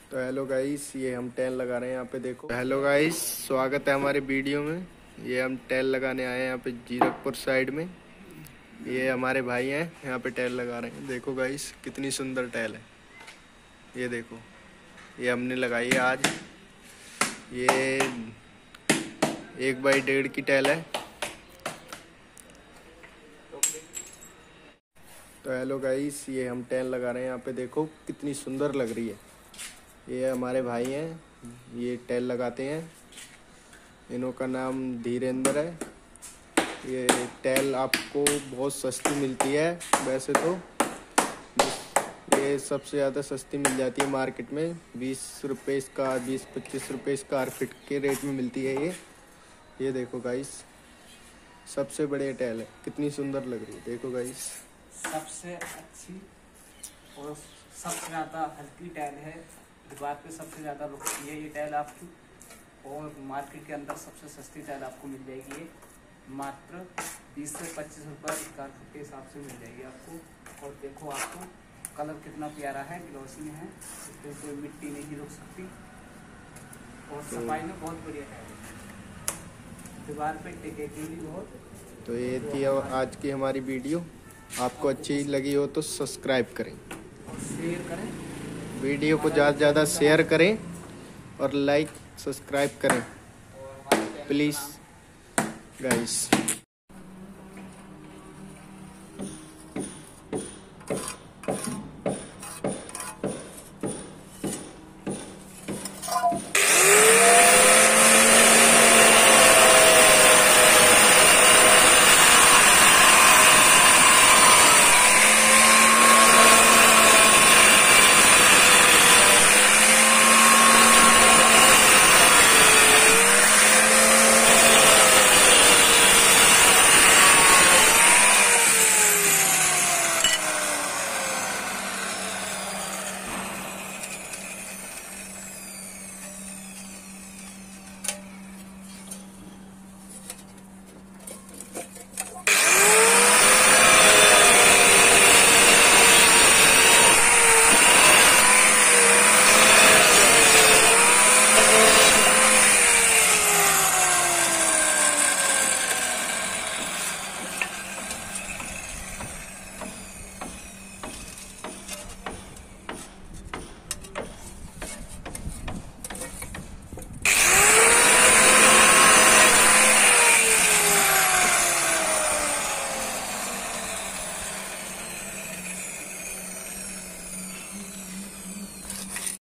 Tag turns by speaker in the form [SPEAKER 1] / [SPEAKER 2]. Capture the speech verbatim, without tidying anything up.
[SPEAKER 1] तो hello guys, ये हम टाइल लगा रहे हैं यहाँ पे देखो। हेलो गाइस, स्वागत है हमारे वीडियो में। ये हम टाइल लगाने आए हैं यहाँ पे जीरकपुर साइड में। ये हमारे भाई हैं, यहाँ पे टाइल लगा रहे हैं। देखो गाइस, कितनी सुंदर टाइल है। ये देखो, ये हमने लगाई है आज। ये एक बाई डेढ़ की टाइल है। तो हेलो गाइस, ये हम टाइल लगा रहे हैं यहाँ पे देखो, कितनी सुंदर लग रही है। ये हमारे भाई हैं, ये टाइल लगाते हैं। इन्हों का नाम धीरेंद्र है। ये टाइल आपको बहुत सस्ती मिलती है। वैसे तो ये सबसे ज़्यादा सस्ती मिल जाती है मार्केट में। बीस रुपये इसका बीस पच्चीस रुपये स्क्वायर फीट के रेट में मिलती है। ये ये देखो गाइस, सबसे बढ़िया टाइल है। कितनी सुंदर लग रही है, देखो गाइस।
[SPEAKER 2] सबसे अच्छी और सबसे ज़्यादा हल्की टाइल है। दीवार पे सबसे ज़्यादा रुकती है ये टाइल आपकी। और मार्केट के अंदर सबसे सस्ती टाइल आपको मिल जाएगी। ये मात्र बीस से पच्चीस रुपये स्क्वायर फुट के हिसाब से मिल जाएगी आपको। और देखो, आपको कलर कितना प्यारा है, ग्लॉसी में है। इस पर कोई मिट्टी नहीं रुक सकती। और सफाई में बहुत बढ़िया टाइल है। दीवार पे टिकेगी भी बहुत।
[SPEAKER 1] तो ये थी आज की हमारी वीडियो। आपको अच्छी लगी हो तो सब्सक्राइब करें
[SPEAKER 2] और शेयर करें।
[SPEAKER 1] वीडियो को ज़्यादा से ज़्यादा शेयर करें और लाइक सब्सक्राइब करें प्लीज़ गाइस।